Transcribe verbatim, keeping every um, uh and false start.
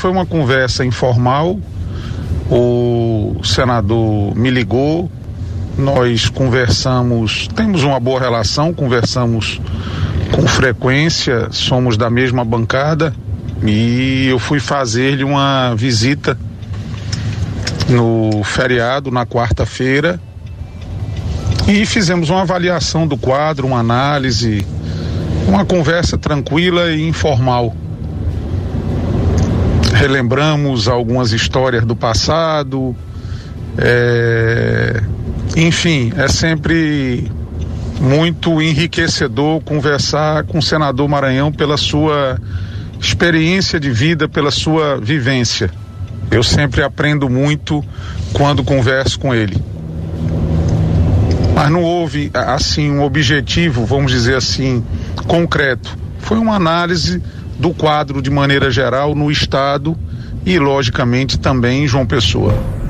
foi uma conversa informal. O senador me ligou, nós conversamos, temos uma boa relação, conversamos com frequência, somos da mesma bancada, e eu fui fazer-lhe uma visita no feriado, na quarta-feira, e fizemos uma avaliação do quadro, uma análise, uma conversa tranquila e informal. Relembramos algumas histórias do passado, é... enfim, é sempre muito enriquecedor conversar com o senador Maranhão pela sua experiência de vida, pela sua vivência. Eu sempre aprendo muito quando converso com ele. Mas não houve, assim, um objetivo, vamos dizer assim, concreto. Foi uma análise do quadro de maneira geral no estado e, logicamente, também em João Pessoa.